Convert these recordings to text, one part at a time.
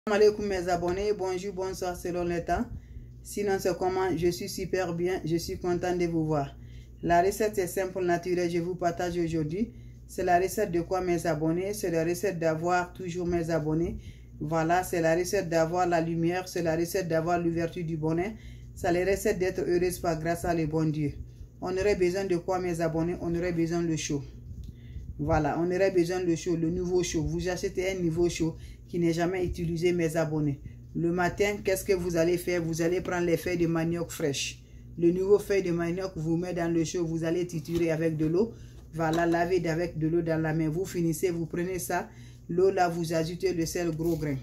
Salam alaikum mes abonnés, bonjour, bonsoir selon le temps. Sinon c'est comment, je suis super bien, je suis content de vous voir. La recette est simple, naturelle, je vous partage aujourd'hui. C'est la recette de quoi mes abonnés? C'est la recette d'avoir toujours mes abonnés. Voilà, c'est la recette d'avoir la lumière, c'est la recette d'avoir l'ouverture du bonheur. C'est la recette d'être heureuse par grâce à le bon Dieu. On aurait besoin de quoi mes abonnés? On aurait besoin de chaud. Voilà, on aurait besoin de chaud, le nouveau chaud. Vous achetez un nouveau chaud qui n'est jamais utilisé, mes abonnés. Le matin, qu'est-ce que vous allez faire? Vous allez prendre les feuilles de manioc fraîches. Le nouveau feuille de manioc, vous mettez dans le chaud, vous allez triturer avec de l'eau. Voilà, laver avec de l'eau dans la main. Vous finissez, vous prenez ça. L'eau là, vous ajoutez le sel gros grain.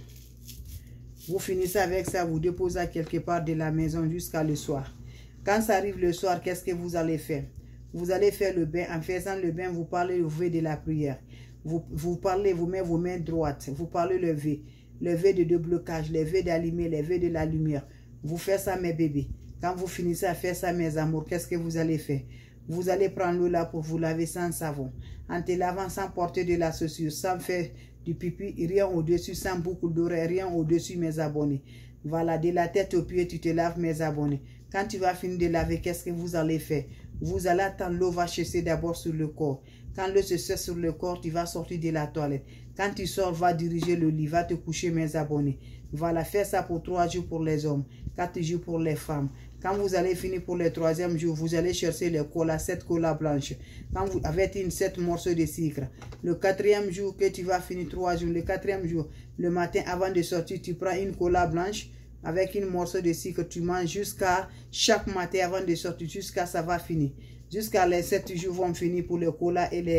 Vous finissez avec ça, vous déposez quelque part de la maison jusqu'à le soir. Quand ça arrive le soir, qu'est-ce que vous allez faire? Vous allez faire le bain. En faisant le bain, vous parlez le V de la prière. Vous parlez, vous mettez vos mains droites. Vous parlez le V. Le V de déblocage, le V d'allumer, le V de la lumière. Vous faites ça, mes bébés. Quand vous finissez à faire ça, mes amours, qu'est-ce que vous allez faire? Vous allez prendre l'eau là pour vous laver sans savon. En te lavant sans porter de la chaussure, sans faire du pipi, rien au-dessus, sans beaucoup d'oreilles, rien au-dessus, mes abonnés. Voilà, de la tête aux pieds, tu te laves, mes abonnés. Quand tu vas finir de laver, qu'est-ce que vous allez faire? Vous allez attendre, l'eau va chasser d'abord sur le corps. Quand l'eau se sèche sur le corps, tu vas sortir de la toilette. Quand tu sors, va diriger le lit, va te coucher, mes abonnés. Voilà, faites ça pour 3 jours pour les hommes, 4 jours pour les femmes. Quand vous allez finir pour le 3e jour, vous allez chercher les colas, 7 colas blanches. Quand vous avez 7 morceaux de sucre. Le 4e jour que tu vas finir 3 jours, le 4e jour, le matin avant de sortir, tu prends une cola blanche. Avec une morceau de sucre, tu manges jusqu'à chaque matin avant de sortir, jusqu'à ça va finir. Jusqu'à les 7 jours vont finir pour le cola et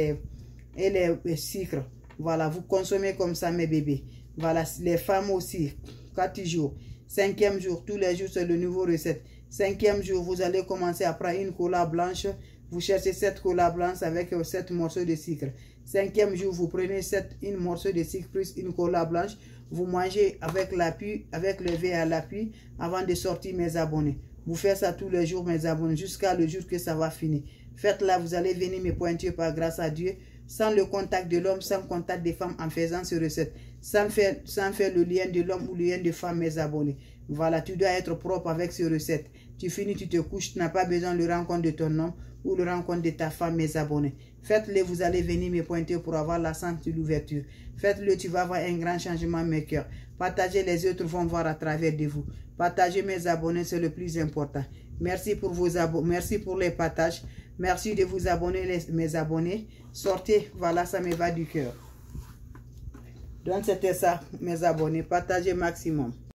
les sucres. Voilà, vous consommez comme ça, mes bébés. Voilà, les femmes aussi, 4 jours. 5e jour, tous les jours, c'est le nouveau recette. 5e jour, vous allez commencer à prendre une cola blanche. Vous cherchez 7 cola blanches avec 7 morceaux de sucre. 5e jour, vous prenez une morceau de sucre plus une cola blanche. Vous mangez avec l'appui, avec le verre à l'appui avant de sortir, mes abonnés. Vous faites ça tous les jours, mes abonnés, jusqu'à le jour que ça va finir. Faites-la, vous allez venir me pointer par grâce à Dieu, sans le contact de l'homme, sans contact des femmes en faisant ces recettes, sans faire le lien de l'homme ou le lien de femme, mes abonnés. Voilà, tu dois être propre avec ces recettes. Tu finis, tu te couches, tu n'as pas besoin de rencontre de ton homme ou le rencontre de ta femme, mes abonnés. Faites-le, vous allez venir me pointer pour avoir la santé de l'ouverture. Faites-le, tu vas voir un grand changement, mes cœurs. Partagez, les autres vont voir à travers de vous. Partagez, mes abonnés, c'est le plus important. Merci pour vos abonnés, merci pour les partages. Merci de vous abonner, mes abonnés. Sortez, voilà, ça me va du cœur. Donc c'était ça, mes abonnés. Partagez maximum.